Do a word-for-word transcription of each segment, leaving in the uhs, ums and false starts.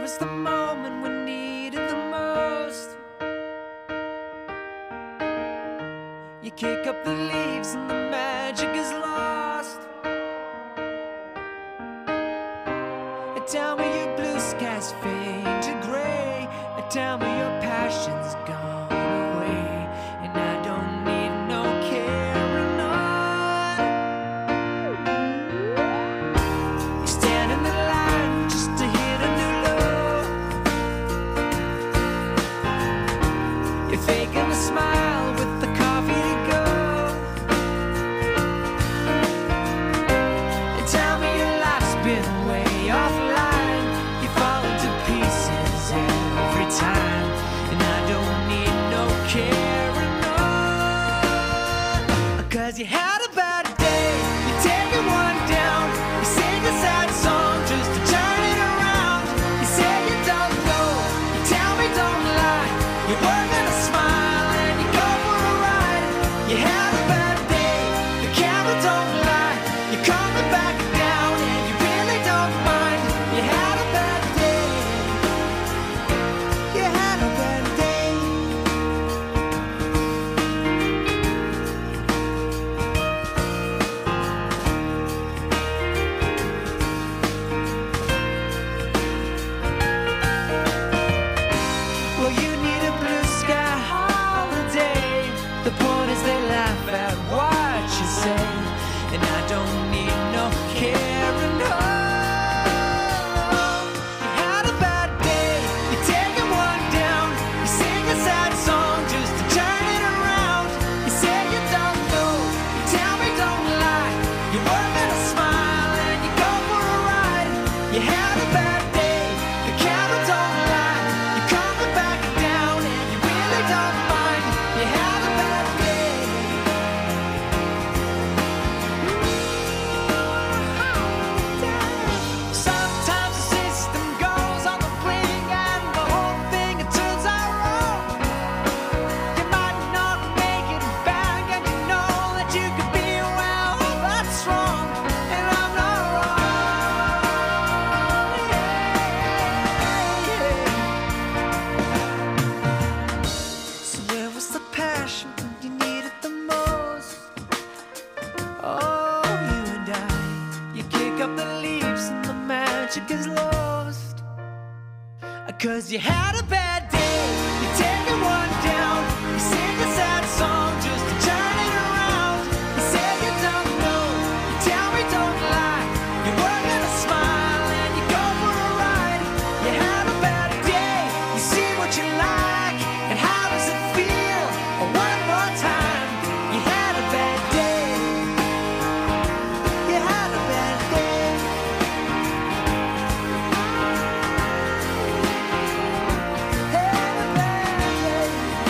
was the moment we needed the most? You kick up the leaves and the magic is lost. And tell me your blue skies fade to gray, and tell me your passion's gone away, and I don't need no carrying on. You stand in the line just to hit a new low. You're faking a smile with the coffee to go. And tell me your life's been way offline. You fall into pieces every time, and I don't need no carrying on. Cause you had a bad day, you take it one down. You sing a sad song just to turn it around. You say you don't know, you tell me don't lie. You work on a smile and you go for a ride. You had a bad day, the camera don't lie. You're coming back down and you really don't mind. You had a bad day, you had a bad day. Well, you need a blue sky holiday. The point is they laugh at what you say, and I don't need no carrying on. You had a bad day, you take it one down. You sing a sad song just to turn it around. You say you don't know, you tell me don't lie. You work on a smile and you go for a ride. You had a bad day, the camera don't lie. You're coming back down and you really don't mind. You had a bad day. Sometimes the system goes on the blink and the whole thing it turns out wrong. You might not make it back and you know that you could be, well, that's wrong, and I'm not wrong. Yeah, yeah. So where was the passion when you needed the most? Oh, you and I, you kick up the leaves and the magic is lost. Cause you had a bad day, you take it one down. You sing a sad song just to turn it around. You say you don't know, you tell me don't lie. You work on a smile and you go for a ride. You had a bad day, you see what you like, and how does it feel? Oh, one more time, you had a bad day. You had a bad day. Had a bad day.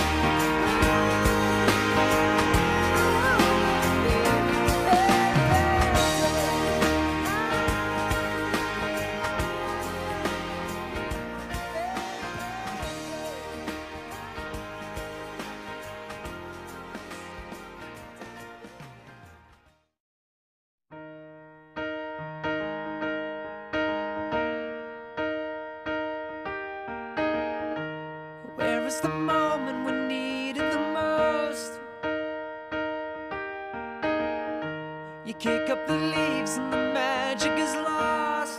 Where was the moment we needed the most? You kick up the leaves and the magic is lost.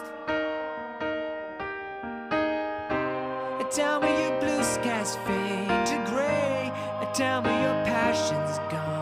And tell me your blue skies fade to gray, and tell me your passion's gone